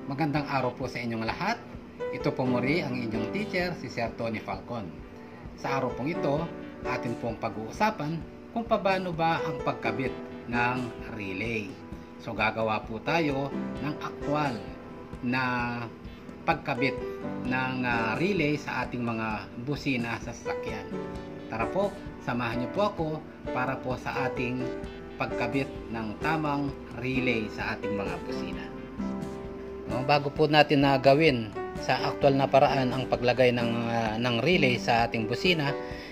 Magandang araw po sa inyong lahat. Ito po muli ang inyong teacher, si Sir Tony Falcon. Sa araw pong ito, atin pong pag-uusapan kung paano ba ang pagkabit ng relay. So gagawa po tayo ng aktwal na pagkabit ng relay sa ating mga busina sa sasakyan. Tara po, samahan niyo po ako para po sa ating pagkabit ng tamang relay sa ating mga busina. Bago po natin na gawin sa aktual na paraan ang paglagay ng relay sa ating busina,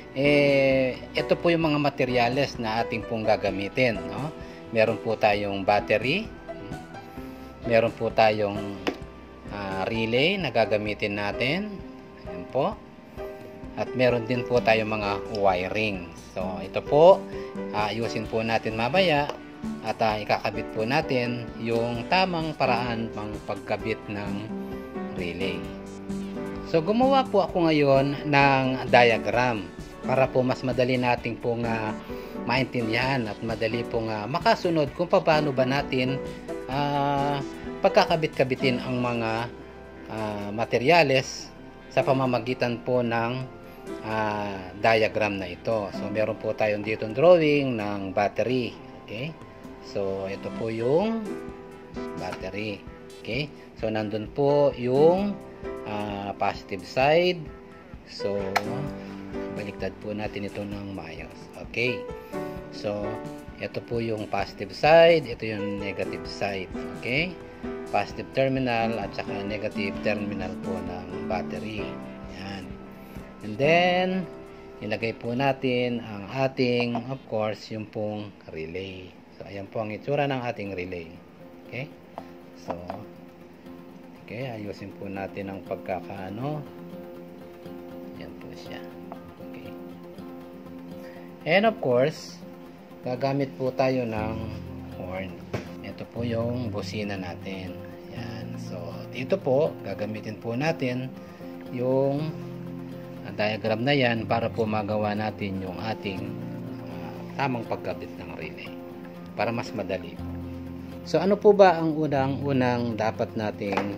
ito po yung mga materyales na ating pong gagamitin. No? Meron po tayong battery, meron po tayong relay na gagamitin natin. Ayan po. At meron din po tayong mga wiring. So ito po, ayusin po natin mamaya. At ikakabit po natin yung tamang paraan pang pagkabit ng relay. So gumawa po ako ngayon ng diagram para po mas madali nating pong maintindihan at madali pong makasunod kung paano ba natin pagkakabit-kabitin ang mga materyales sa pamamagitan po ng diagram na ito. So meron po tayong dito drawing ng battery. Okay? So, ito po yung battery. Okay? So, nandun po yung positive side. So, baliktad po natin ito ng maayos. Okay? So, ito po yung positive side. Ito yung negative side. Okay? Positive terminal at saka negative terminal po ng battery. Yan. And then, ilagay po natin ang ating, of course, yung pong relay. So, ayan po ang itsura ng ating relay. Okay? So, okay, ayusin po natin ang pagkakaano. Ayan po siya. Okay. And of course, gagamit po tayo ng horn. Ito po yung busina natin. Ayan. So, dito po, gagamitin po natin yung diagram na yan para po magawa natin yung ating tamang pagkabit ng relay para mas madali. So ano po ba ang unang dapat nating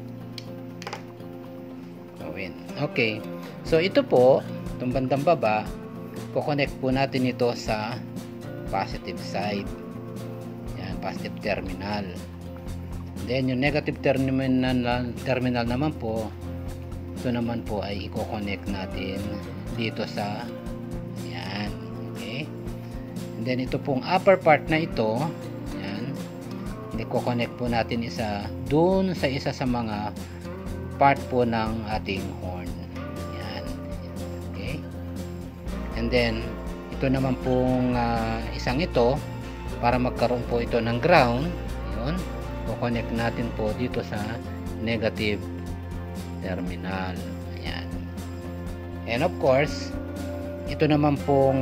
gawin? Okay, so ito po, itong bandang baba, kukonect po natin ito sa positive side. Yan, positive terminal. Then yung negative terminal naman po, ito naman po ay i-connect natin dito sa yan. Okay? And then ito pong upper part na ito, yan, i-connect po natin dun sa isa sa mga part po ng ating horn. Yan. Okay? And then ito naman pong isang ito, para magkaroon po ito ng ground, yun, i-connect natin po dito sa negative terminal. Ayan. And of course, ito naman pong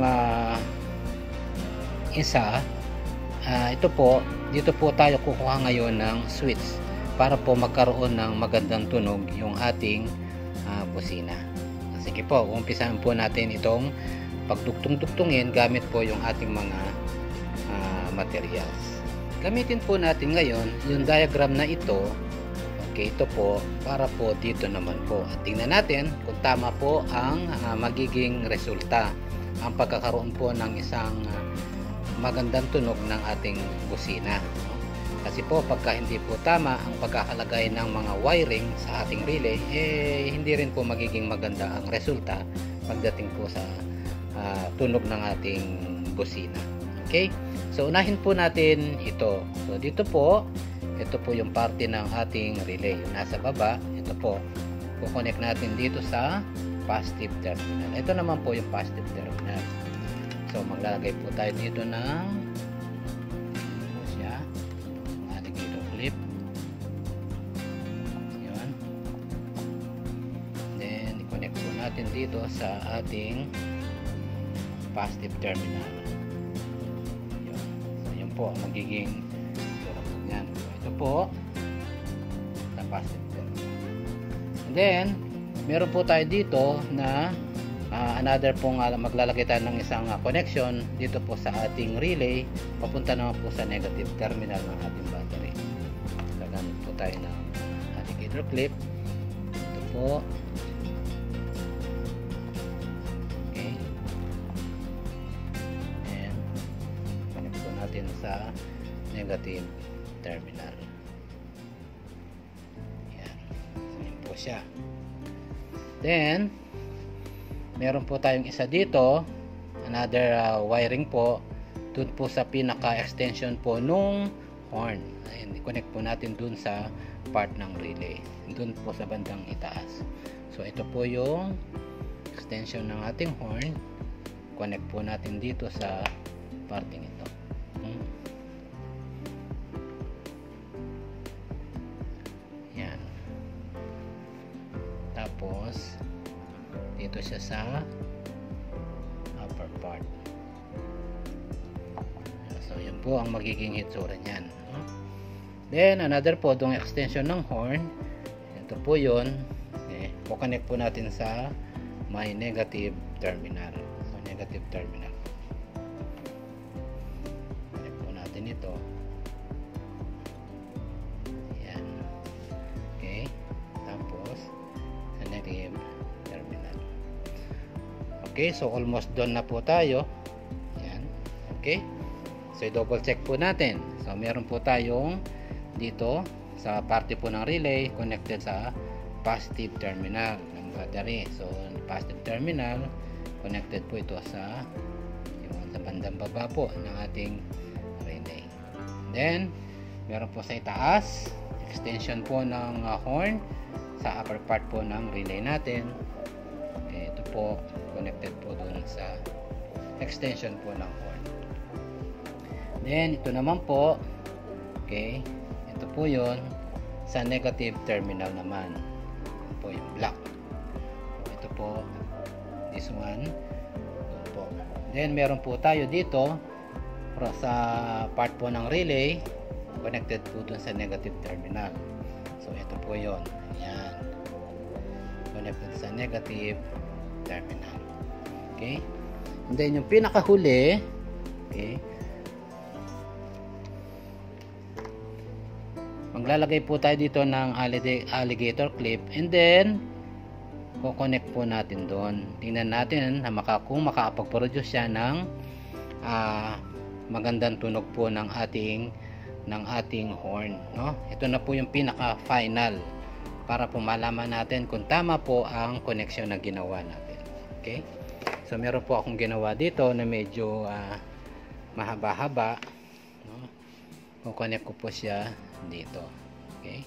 isa, ito po, dito po tayo kukuha ngayon ng switch para po magkaroon ng magandang tunog yung ating busina. Sige po, umpisahan po natin itong pagdugtong-dugtungin gamit po yung ating mga materials. Gamitin po natin ngayon yung diagram na ito. Okay, ito po para po dito naman po. At tingnan natin kung tama po ang magiging resulta. Ang pagkakaroon po ng isang magandang tunog ng ating busina. Kasi po pagka hindi po tama ang pagkakalagay ng mga wiring sa ating relay, hindi rin po magiging maganda ang resulta pagdating po sa tunog ng ating busina. Okay? So unahin po natin ito. So dito po, ito po yung parte ng ating relay. Yung nasa baba, ito po. Kukonect natin dito sa positive terminal. Ito naman po yung positive terminal. So, maglalagay po tayo dito ng siya. Ating dito clip. Yun. Then, i-connect po natin dito sa ating positive terminal. Yun. So, yun po ang magiging yan. Ito po sa positive terminal. And then meron po tayo dito na another pong maglalagay tayo ng isang connection dito po sa ating relay papunta naman po sa negative terminal ng ating battery. Gagamit po tayo ng alligator clip. Ito po. Okay. And connect po natin sa negative terminal. Yan. So, yun po siya. Then, meron po tayong isa dito, another wiring po, dun po sa pinaka-extension po nung horn. Ayan, i-connect po natin dun sa part ng relay. Dun po sa bandang itaas. So, ito po yung extension ng ating horn. Connect po natin dito sa parting ito. Yan. Tapos, dito siya sa upper part. So, yun po ang magiging hitsura niyan. Then, another po, itong extension ng horn. Ito po yun. Okay. Connect po natin sa may negative terminal. So, negative terminal. Connect po natin ito. Yan. Okay. Tapos, sa negative terminal. Okay, so almost done na po tayo. Yan. Okay. So, i-double check po natin. So, meron po tayong dito sa parte po ng relay connected sa positive terminal ng battery. So, positive terminal connected po ito sa yung sa bandang baba po ng ating relay. Then, meron po sa itaas extension po ng horn sa upper part po ng relay natin. Okay, ito po connected po dun sa extension po ng horn. Then, ito naman po, okay, ito po yun sa negative terminal naman. Ito po yung black. Ito po, this one. Ito po. Then, meron po tayo dito sa part po ng relay, connected po dun sa negative terminal. So, ito po yun. Ayan. Connected sa negative terminal. Okay. And then, yung pinakahuli, okay, maglalagay po tayo dito ng alligator clip and then ko-connect po natin doon. Tingnan natin na kung makakapag-produce siya ng magandang tunog po ng ating horn, no? Ito na po yung pinaka-final para po malaman natin kung tama po ang connection na ginawa natin. Okay? So meron po akong ginawa dito na medyo mahaba-haba, no? Ko-connect ko po siya dito. Okay?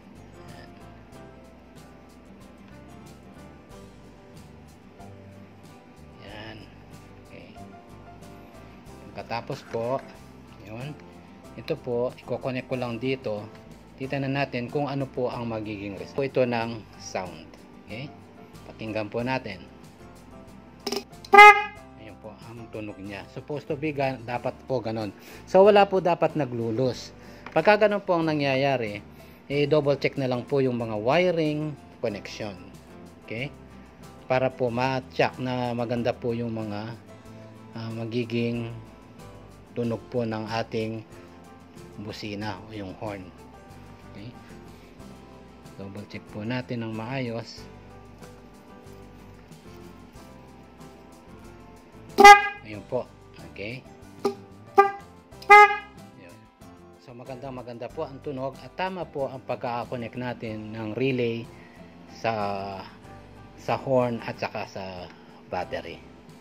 Yan. Okay. Pagkatapos po, yun. Ito po, i-connect ko lang dito. Titingnan natin kung ano po ang magiging result. Ito ng sound. Okay? Pakinggan po natin. Ayan po ang tunog niya. Supposed to be dapat po ganon. So wala po dapat naglulus. Pagka ganun po ang nangyayari, double check na lang po yung mga wiring connection. Okay? Para po ma-check na maganda po yung mga magiging tunog po ng ating busina o yung horn. Okay? Double check po natin ng maayos. Ayun po. Okay? So maganda po ang tunog at tama po ang pagka-connect natin ng relay sa horn at saka sa battery.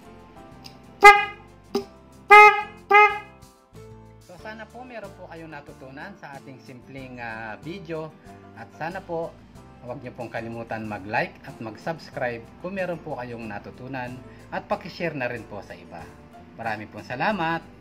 So sana po meron po kayong natutunan sa ating simpleng video at sana po huwag niyo pong kalimutan mag-like at mag-subscribe kung meron po kayong natutunan at paki-share na rin po sa iba. Maraming pong salamat!